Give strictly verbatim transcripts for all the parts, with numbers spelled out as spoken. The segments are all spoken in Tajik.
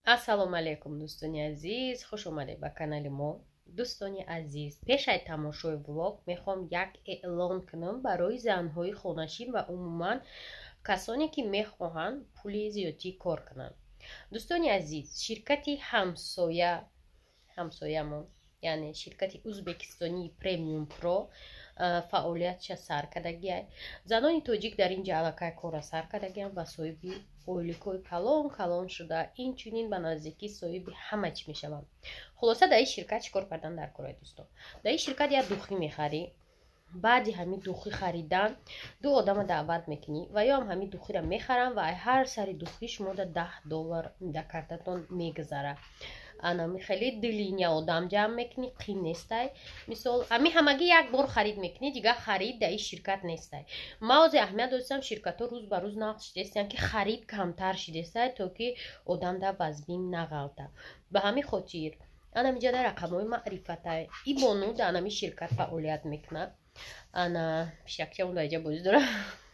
ассалому алейкум дӯстони азиз, хуш омадед ба канали мо. дӯстони азиз, пеш аз тамошои влог мехоҳам як эълон кунам барои занҳои хонашин ва умуман касоне ки мехоҳанд пули зиёдӣ кор кунанд. дӯстони азиз, ширкати ҳамсоя ҳамсоямон яъне ширкати ӯзбекистонии премиум про фаъолиятша сар кардагиай. Занони тоҷик дар ин ҷа аллакай кора сар кардагиам ва соҳиби ойликои калон калон шуда инчунин ба наздикӣ соҳиби ҳама чӣ мешавам. Хулоса дар ин ширкат чӣ кор кардан дар кораи дӯстон? Дар ин ширкат як духӣ мехарӣ, баъди ҳамин духӣ харидан ду одама даъват мекунӣ ва ё ҳам ҳамин духиро мехарам ва ҳар сари духӣ шумода даҳ доллар дар картатон мегузара. Анами хеле дилиня одам ҷамъ мекунӣ, қин нестай. Мисол ами ҳамагӣ як бор харид мекунӣ, дигар харид дар ин ширкат нестай. Ман озе аҳамият додистам ширкатҳо рӯз ба рӯз нақд шидестанд ки харид камтар шидестай, то ки одам дар вазбин нағалта. Ба ҳамин хотир анамиҷа дар рақамҳои маърифатай и бону дар анами ширкат фаъолият мекунад. Ана пишакчамон дар иҷа боз дора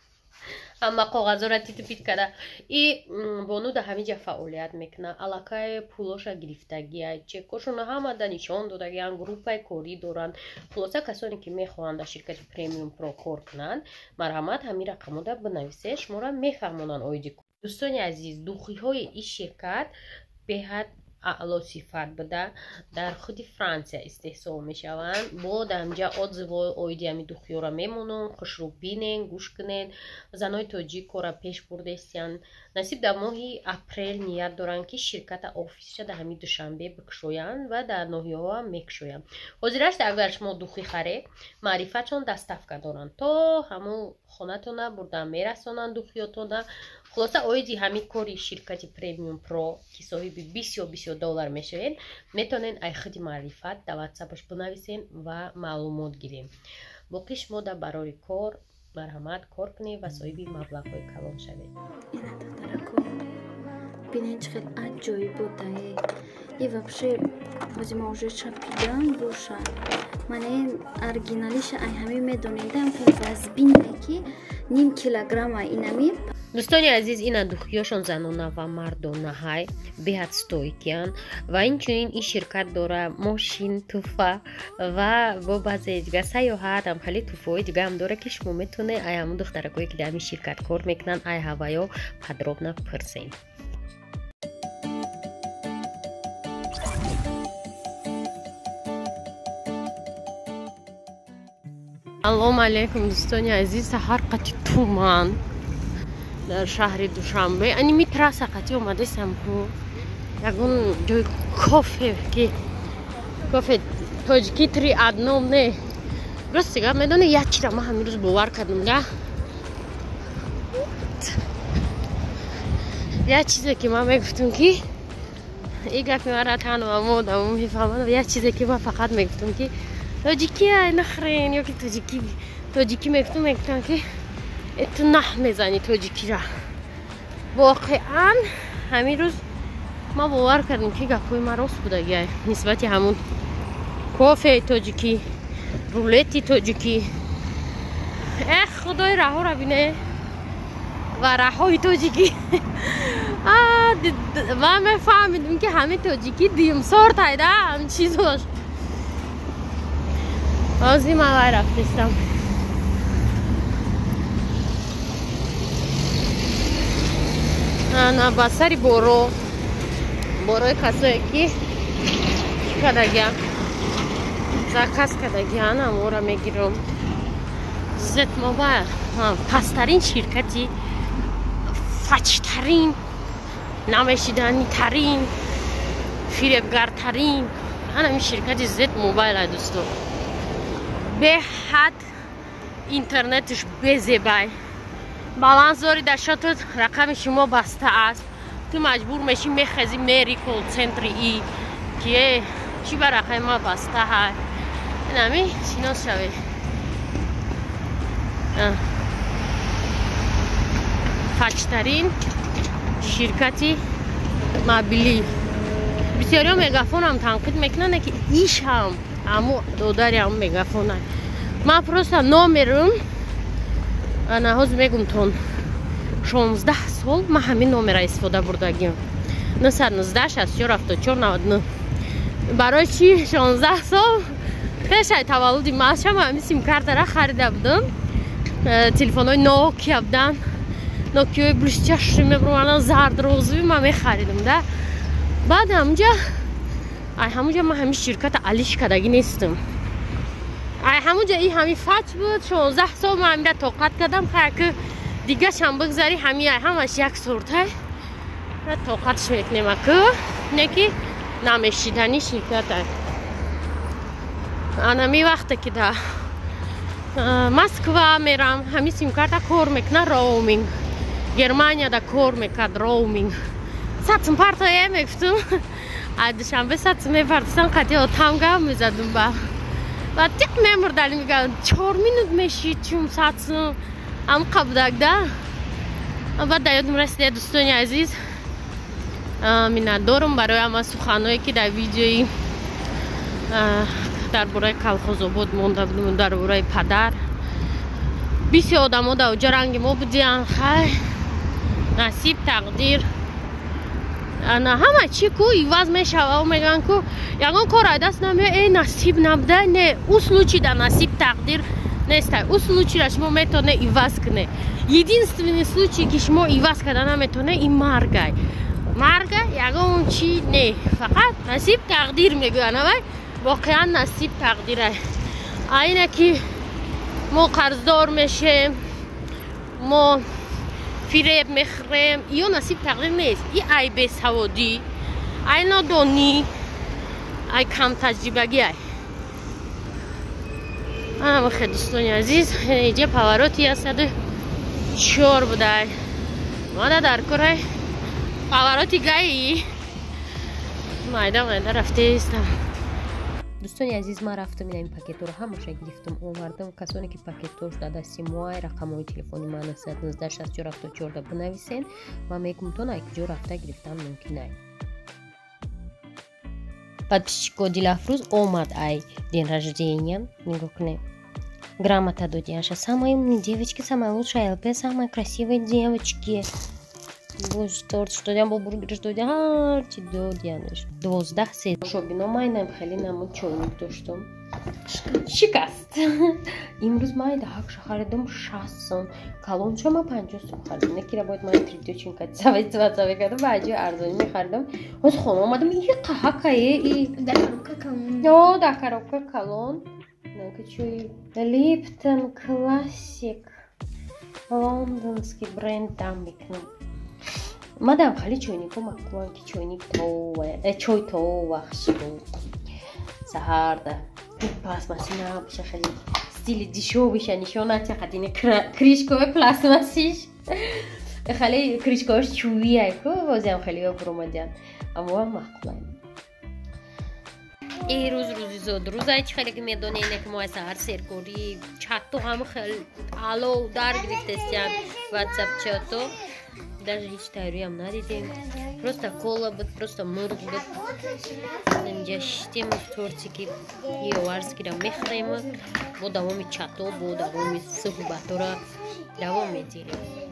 ҳама коғазора титу-пит када. И бону дар ҳамин ҷа фаъолият мекунад. Аллакай пулоша гирифтагиай, чекошона ҳама дар нишон додагианд, группаи корӣ доранд. Хулоса касоне ки мехоҳанд дар ширкати премиум про кор кунанд, марҳамат ҳамин рақамода бинависе, шуморо мефаҳмонанд оиди кор. дӯстони азиз, духиҳои ин ширкат беҳад аъло сифат буда дар худи Франсия истеҳсол мешаванд. Бо дар ҳамҷа отзиво оиди ҳамин духиёро мемонам, хушрӯ бинен, гӯш кунед. Занои тоҷик кора пеш бурдестиянд. Насиб дар моҳи апрел ният доранд ки ширката офисша дар ҳамин душанбе бикушоянд ва дар ноҳияҳо ҳам мекушоянд. Ҳозираш агар шумо духӣ харед, маърифатшон доставка доранд, то ҳамон хонатона бурдан мерасонанд духиётона. Хулоса оиди ҳамин кори ширкати премиум про ки соҳиби бисёр бисёр доллар мешавед, метавонед аз худи маърифат дар ватсапаш бинависен ва маълумот гирем. боқӣ шумо дар барори кор марҳамат кор кунед ва соҳиби маблағҳои калон шавед. Бинен чақад аҷоиб будае. И вообще ҳозир мо уже чапидан боша. Мане оригиналиша ай ҳами медонедам ки вазбине ки ним килограмма инами. дӯстони азиз, ина духиёшон занона ва мардона ҳай беҳад стоикиянд ва инчунин ин ширкат дора мошин, туфа ва бо баъзе дига саёҳат ҳам хеле туфаҳои дига ҳам дора ки шумо метавонед ай ҳамон духтаракое ки дар ҳамин ширкат кор мекунанд ай ҳаваё подробно пурсед. Салому алейкум дӯстони азиз, саҳар қати туман дар шаҳри Душанбе. Ани митраса қати омадастам ку ягон ҷои кофе ки кофе тоҷики три одном не. Ростига медони як чира ман ҳамин рӯз бовар кардам да. Як чизе ки ман мегуфтам ки и гапи мара танва модам мефаҳмад. Як чизе ки ман фақат мегуфтам ки тоҷики ай нахрен ё ки тоҷики тоҷики мегуфтам мегуфтам ки эту нах мезани тоҷикира. Воқеан ҳамин рӯз ма бовар кардам ки гапҳои ман рост будагиай нисбати ҳамун кофеи тоҷикӣ, рулети тоҷикӣ. Эх худои раҳоро бине ва раҳои тоҷикӣ. Ман мефаҳмидам ки ҳамин тоҷикӣ димсортайда ҳамин чизош. ҳозир ман вай рафтистам. ана ба сари боро борои касое ки чӣ кардагиан заказ кардагиан ҳамора мегирам. Зет мобайл пасттарин ширкати фачтарин, намешиданитарин, фиребгартарин ҳамин ширкати зет мобайл ай дӯстон. беҳад интернеташ безебай. балансдори дар шотот рақами шумо баста аст. Ту маҷбур мешӣ мехезӣ мери колл-центри и ки э чӣ ба рақами ма баста ҳай. инами шинос шавед. фачтарин ширкати мобилӣ. бисёриҳо мегафонам танқид мекунанд ки иш ҳам аммо додари ҳам мегафонай. ман просто номерам ана ҳозир мегум тон шонздаҳ сол ман ҳамин номера истифода бурдагиам. نصد نوزده شصت و چهار هفتاد و چهار نود و نه. برای چی شانزده سال پیش از تولد ماشم همین سیم کارت را خریده بودم. تلفن های نوکیا بودن، نوکیای بلوش چشمی برو زرد روزی من میخریدم ده. بعد همونجا ای همونجا من همین شرکت علیش کدگی نیستم. ای همونجا این همین فچ بود. شانزده سال من همین را توقت کردم که دیگه شم بگذاری همین همش یک صورته را توقتش میکنیم که نکی نمیشیدنی شرکت های انا می وقتی که در مسکو میرم همین سیم کارت کار میکنه رومینگ. گرمانیا دا کار میکرد رومینگ. ساعتم پارتای میگفتم دوشنبه ساعت میپردستم قطعی آتام گم میزدم با و تیک میمردن میگن چهار مینوت میشید چون ساعتم ام قبضک ده. بعد یادم رسید دوستان عزیز میندارم برای اما سخنایی که در ویدیوی درباره کلخوزآباد مونده بودم، درباره پدر. بیسی آدم ها در اوجا رنگ ما بودیم. خیلی نصیب تقدیر نه همه چی کو ایواز میشه و میگن کو یکان کار دست نمیاد ای نصیب نبوده. نه اصلو چی در نصیب تقدیر نیست. اصلو چی را شما میتونه ایواز کنه. یدینستوین случай که شما ایواز کردن نمیتونه این مرگه. مرگه یکان چی نه، فقط نصیب تقدیر میگن. واقعا نصیب تقدیره. اینه که ما قرضدار میشیم، ما فریب میخوریم، یا نصیب تقدیر نیست. این ای بیسوادی، ای نادانی، ای کم تجربگی. ای اما خیلی دوستان عزیز اینجا پاوراتی هست چهار بوده. ماده در کره پاوراتی گایی مایده مایده رفته هستم. دوستان عزیز ما رفتم این پاکت رو همش گرفتم اومدم. کسانی که پاکتوش در دستی ما رقمای تلفنی من صفر یک نه شصت و چهار هفتاد و چهار بنویسین و میگم تو نه کجا رفته گرفتن ممکنه. Подписчику Дилафруз омад ай день рождения. Нигукне. Грамота до Диаша. Самые умные девочки, самые лучшие ЛП, самые красивые девочки. Боже, торт, что я был бургер, что я арти до Дианеш. Двоздах сет. Шо бино майнам хели наму чойник доштум. شکست. امروز من دهک خریدم شصت سون کالون شما پنجاه سون خریدم. نکی را باید من تریدیو چون کات سوید سوید سوید کردم بعدی ارزانی می خریدم. از خونه آمدم این قهقه ای. دکاروکا کالون. نه دکاروکا کالون. نه که چوی لیپتن کلاسیک لندنسکی برند دام میکنم. مادام خالی چوینیکو مکوان که چوینیک تو چوی تو وقت بود. سهارده. پلاسماسینا بشه خیلی ستیل دیشو بشه نشونه چه قدینه کریشکوه پلاسماسیش خیلی کریشکوهش چویه که بازی هم خیلی برومدین اما هم مقبولن. ای روز روزی زود روزایی چه خیلی که میدونه اینه که ما سهر سرکوری چطو هم خیلی الو در گرفتستیم واتساپ چطو даже هیچ تایروی هم ندیدیم. просто кола بود، просто مرغ بود. اینجا شتیم تورتیکی یوارسکی را میخوریم. با دوامی چطو با دوامی صحبت را دوام میدیم.